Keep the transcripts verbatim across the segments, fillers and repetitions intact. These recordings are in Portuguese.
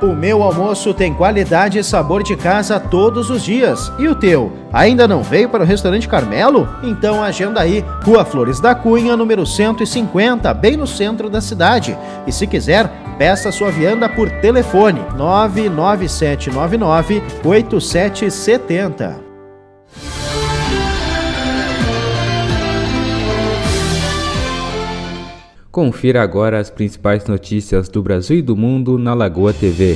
O meu almoço tem qualidade e sabor de casa todos os dias. E o teu? Ainda não veio para o Restaurante Carmelo? Então agenda aí, Rua Flores da Cunha, número cento e cinquenta, bem no centro da cidade. E se quiser, peça sua vianda por telefone nove nove sete nove nove oito sete sete zero. Confira agora as principais notícias do Brasil e do mundo na Lagoa T V.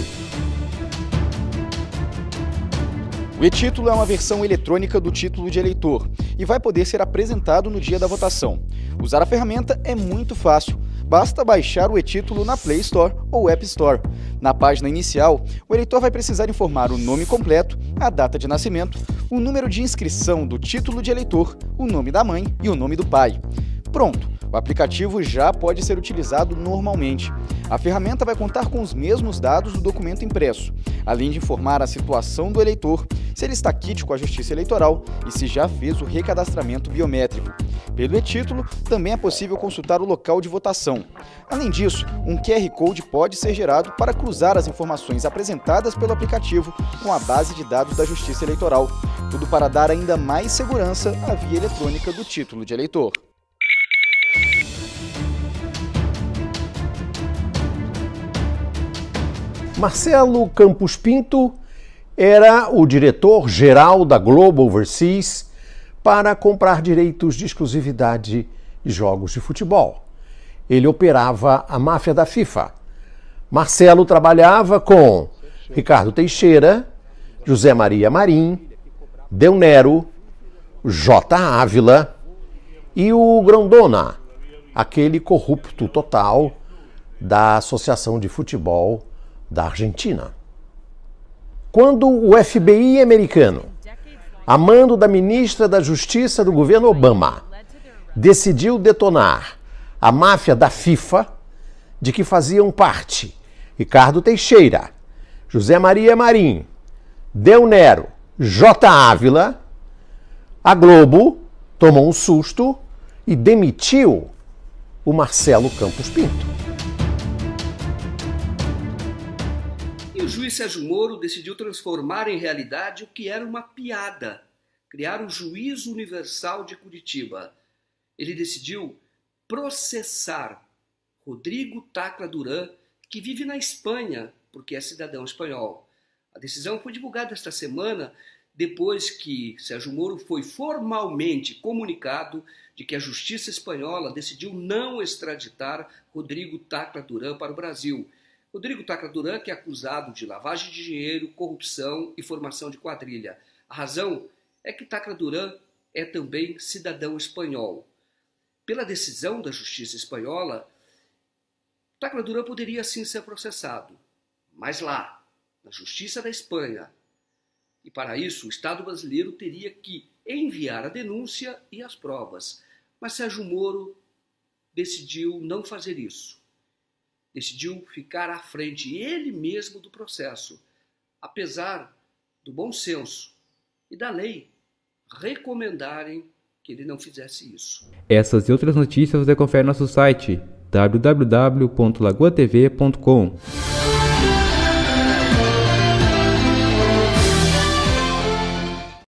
O e-título é uma versão eletrônica do título de eleitor e vai poder ser apresentado no dia da votação. Usar a ferramenta é muito fácil. Basta baixar o e-título na Play Store ou App Store. Na página inicial, o eleitor vai precisar informar o nome completo, a data de nascimento, o número de inscrição do título de eleitor, o nome da mãe e o nome do pai. Pronto! O aplicativo já pode ser utilizado normalmente. A ferramenta vai contar com os mesmos dados do documento impresso, além de informar a situação do eleitor, se ele está quite com a Justiça Eleitoral e se já fez o recadastramento biométrico. Pelo e-título, também é possível consultar o local de votação. Além disso, um Q R Code pode ser gerado para cruzar as informações apresentadas pelo aplicativo com a base de dados da Justiça Eleitoral. Tudo para dar ainda mais segurança à via eletrônica do título de eleitor. Marcelo Campos Pinto era o diretor-geral da Globo Overseas para comprar direitos de exclusividade de jogos de futebol. Ele operava a máfia da FIFA. Marcelo trabalhava com Ricardo Teixeira, José Maria Marim, Del Nero, J. Ávila e o Grondona, aquele corrupto total da Associação de Futebol da Argentina. Quando o F B I americano, a mando da ministra da Justiça do governo Obama, decidiu detonar a máfia da FIFA, de que faziam parte Ricardo Teixeira, José Maria Marim, Del Nero, J. Ávila, a Globo tomou um susto e demitiu o Marcelo Campos Pinto. O juiz Sérgio Moro decidiu transformar em realidade o que era uma piada, criar o Juízo Universal de Curitiba. Ele decidiu processar Rodrigo Tacla Duran, que vive na Espanha, porque é cidadão espanhol. A decisão foi divulgada esta semana, depois que Sérgio Moro foi formalmente comunicado de que a Justiça Espanhola decidiu não extraditar Rodrigo Tacla Duran para o Brasil. Rodrigo Tacla Duran, que é acusado de lavagem de dinheiro, corrupção e formação de quadrilha. A razão é que Tacla Duran é também cidadão espanhol. Pela decisão da Justiça Espanhola, Tacla Duran poderia sim ser processado, mas lá, na Justiça da Espanha. E para isso, o Estado brasileiro teria que enviar a denúncia e as provas. Mas Sérgio Moro decidiu não fazer isso. Decidiu ficar à frente ele mesmo do processo, apesar do bom senso e da lei recomendarem que ele não fizesse isso. Essas e outras notícias você confere no nosso site w w w ponto lagoa t v ponto com.